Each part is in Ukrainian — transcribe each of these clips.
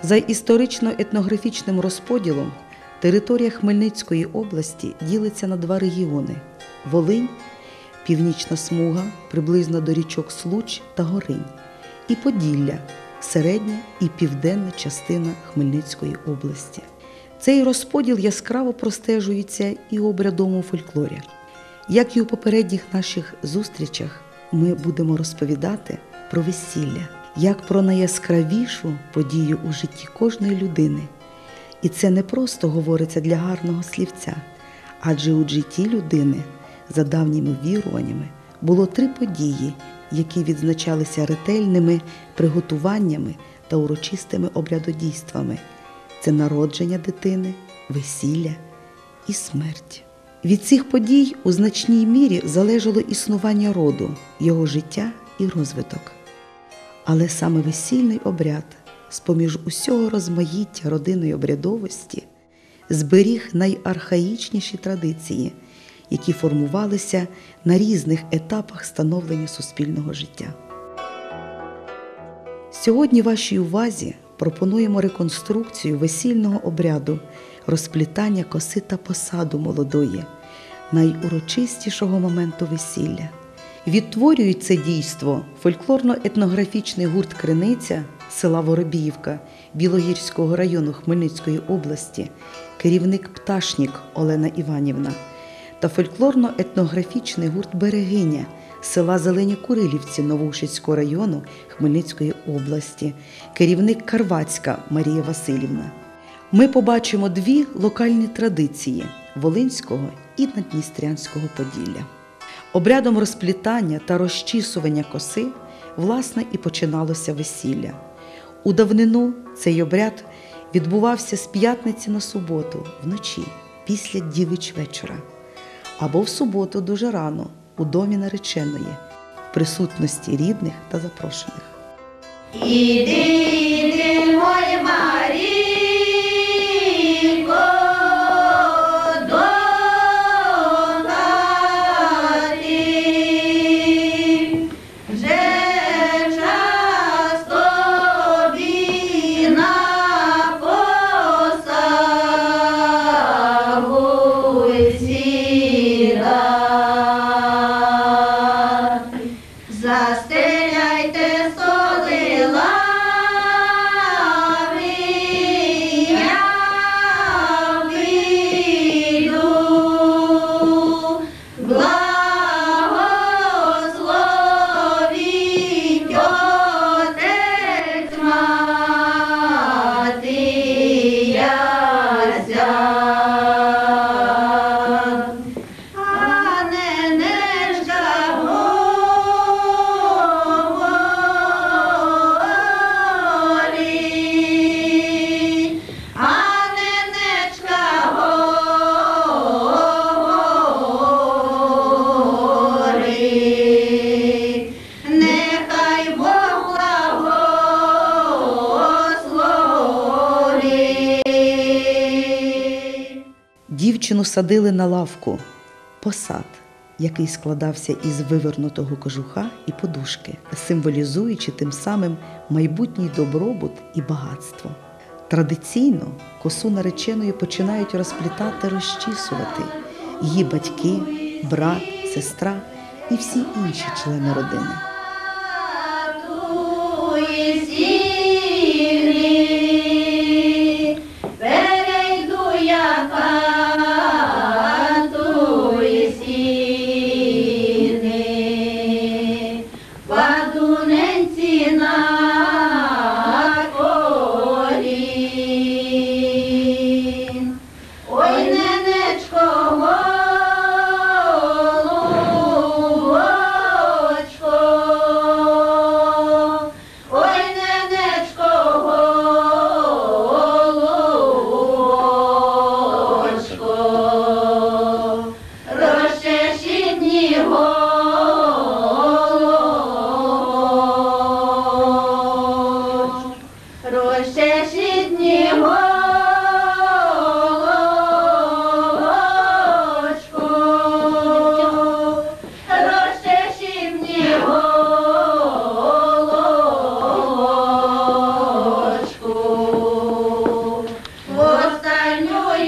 За історично-етнографічним розподілом територія Хмельницької області ділиться на два регіони – Волинь, північна смуга, приблизно до річок Случ та Горинь, і Поділля, середня і південна частина Хмельницької області. Цей розподіл яскраво простежується і у обрядовому фольклорі. Як і у попередніх наших зустрічах, ми будемо розповідати про весілля, як про найяскравішу подію у житті кожної людини. І це не просто говориться для гарного слівця, адже у житті людини, за давніми віруваннями, було 3 події, які відзначалися ретельними приготуваннями та урочистими обрядодійствами. Це народження дитини, весілля і смерть. Від цих подій у значній мірі залежало існування роду, його життя і розвиток. Але саме весільний обряд, з-поміж усього розмаїття родинної обрядовості, зберіг найархаїчніші традиції, які формувалися на різних етапах становлення суспільного життя. Сьогодні вашій увазі пропонуємо реконструкцію весільного обряду розплітання коси та посаду молодої, найурочистішого моменту весілля. Відтворюють це дійство фольклорно-етнографічний гурт «Криниця» села Воробіївка Білогірського району Хмельницької області, керівник «Пташнік» Олена Іванівна, та фольклорно-етнографічний гурт «Берегиня» села Зелені Курилівці Новоушицького району Хмельницької області, керівник Карвацька Марія Василівна. Ми побачимо 2 локальні традиції – Волинського і Надністрянського Поділля. Обрядом розплітання та розчісування коси, власне, і починалося весілля. У давнину цей обряд відбувався з п'ятниці на суботу, вночі, після дівичвечора, або в суботу дуже рано, у домі нареченої, в присутності рідних та запрошених. Іди, моя Марійко, до хати, вже час тобі на посагу сідати. Застеляйте столи лави, я вийду, благословіть отець мати яся. Дівчину садили на лавку – посад, який складався із вивернутого кожуха і подушки, символізуючи тим самим майбутній добробут і багатство. Традиційно косу нареченої починають розплітати, розчісувати її батьки, брат, сестра і всі інші члени родини.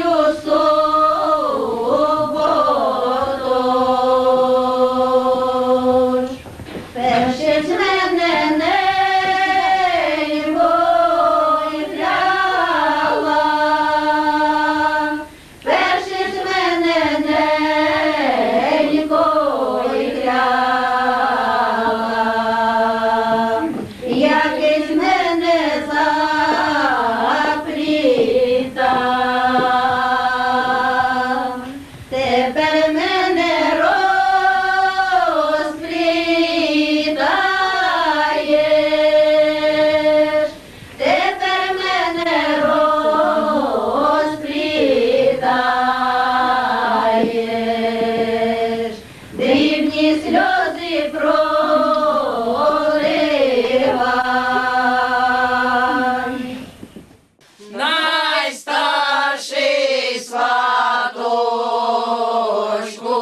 суботу. Перший з мене небо гляла, перший з мене ненько гляла, якийсь мене заплітав, тепер мене розплітаєш, тепер мене розплітаєш, дрібні сльози проливай. Найстарший сваточку,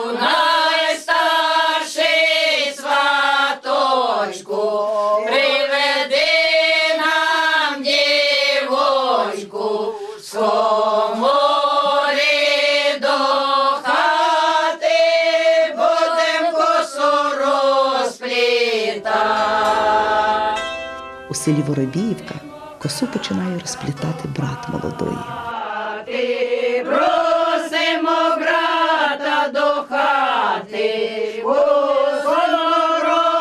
найстарший сваточку, приведи нам дівочку з комори до хати, будем косу розплітати. У селі Воробіївка косу починає розплітати брат молодої. Ти просимо брата до хати, косу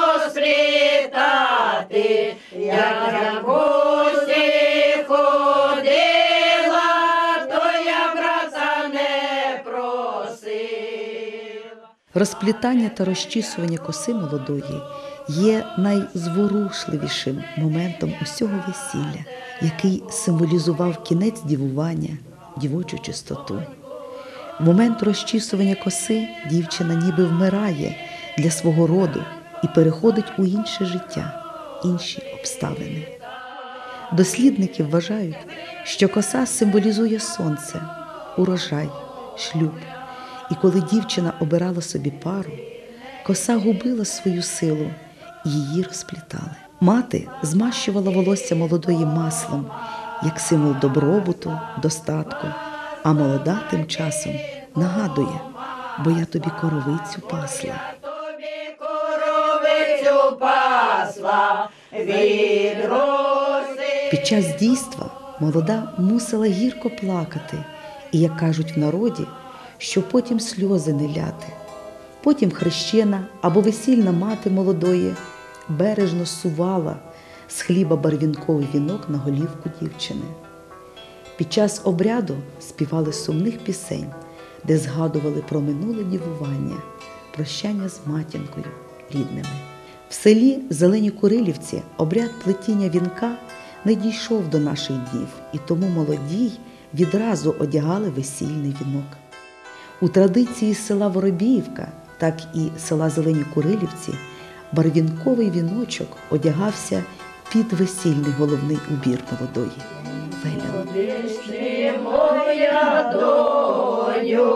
розплітати, як я в гості ходила, то я брата не просила. Розплітання та розчісування коси молодої є найзворушливішим моментом усього весілля, який символізував кінець дівування, дівочу чистоту. В момент розчісування коси дівчина ніби вмирає для свого роду і переходить у інше життя, інші обставини. Дослідники вважають, що коса символізує сонце, урожай, шлюб. І коли дівчина обирала собі пару, коса губила свою силу, і її розплітали. Мати змащувала волосся молодої маслом, як символ добробуту, достатку, а молода тим часом нагадує: бо я тобі коровицю пасла. Тобі коровицю пасла від роси. Під час дійства молода мусила гірко плакати, і, як кажуть в народі, що потім сльози не ляти. Потім хрещена або весільна мати молодої бережно сувала з хліба барвінковий вінок на голівку дівчини. Під час обряду співали сумних пісень, де згадували про минуле дівування, прощання з матінкою, рідними. В селі Зелені Курилівці обряд плетіння вінка не дійшов до наших днів, і тому молодій відразу одягали весільний вінок. У традиції села Воробіївка, так і села Зелені Курилівці, барвінковий віночок одягався під весільний головний убір молодої – велян. Ти моя доню,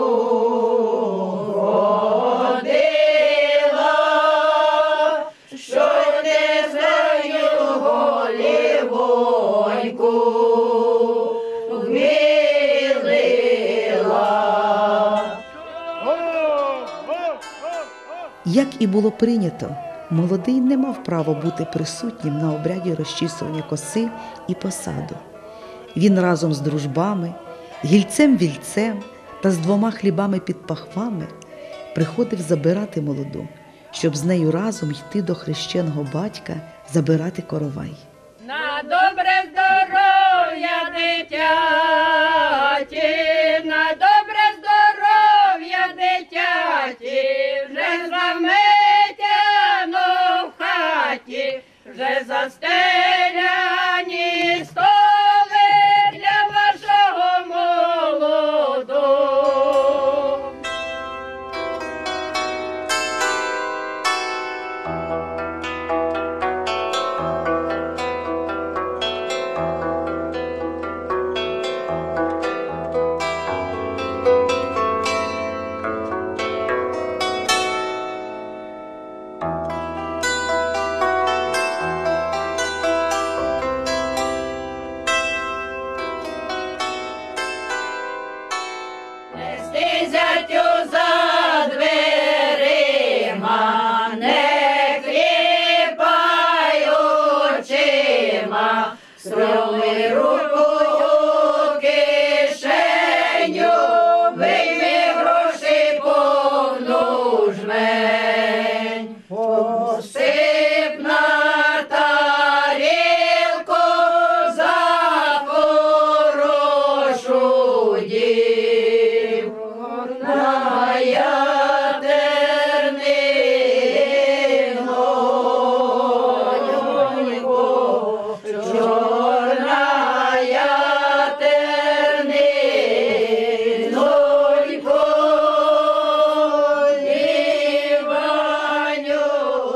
ходила, що не свою голівоньку вмілила. Як і було прийнято, молодий не мав права бути присутнім на обряді розчісування коси і посаду. Він разом з дружбами, гільцем-вільцем та з 2 хлібами під пахвами приходив забирати молоду, щоб з нею разом йти до хрещеного батька забирати коровай. На добре здоров'я дитяті, на добре здоров'я дитяті, вже заметяно в хаті, вже застеляні столи для вашого молодого. ти зятю за дверима, не кліпай очима, строли руку у кишеню, вийми грошей повну жмень, посип на тарілку за хорошу дівку, горная тернинонько, чорная тернинонько, Іваню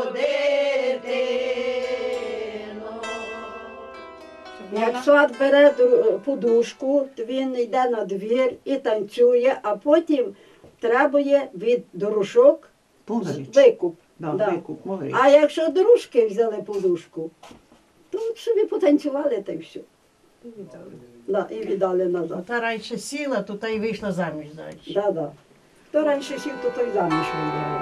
дитино. Як сват бере подушку, то він йде на двір і танцює, а потім требує від дружок викуп. Да, Да. викуп, могрич. А якщо дружки взяли подушку, то собі потанцювали та й все. Да, і віддали назад. Та раніше сіла, то та й вийшла заміж далі. Да, да. Хто раніше сів, то той заміж вийде.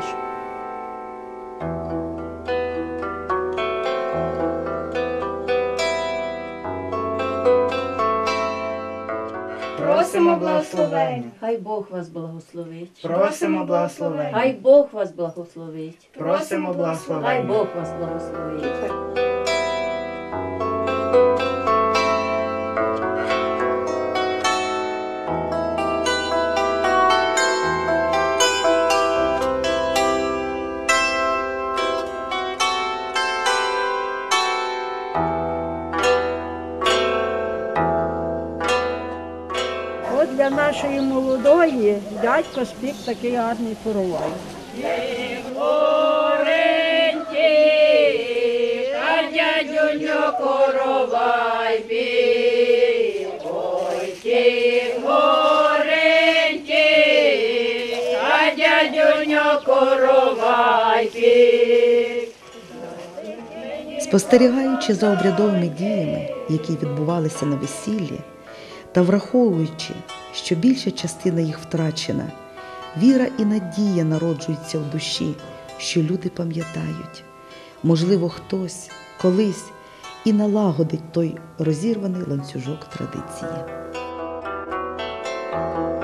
Просимо благословення. Хай Бог вас благословить. Просимо благословення. Хай Бог вас благословить. Просимо Хай благословення. Бог вас благословить. От для нашої молодої дядько спік такий гарний коровай. Ореньки, а дядюню коровай пів. Ой, ті гореньки, а дядюню коровай пів. Спостерігаючи за обрядовими діями, які відбувалися на весіллі, та враховуючи, що більша частина їх втрачена, віра і надія народжуються в душі, що люди пам'ятають. Можливо, хтось колись і налагодить той розірваний ланцюжок традиції.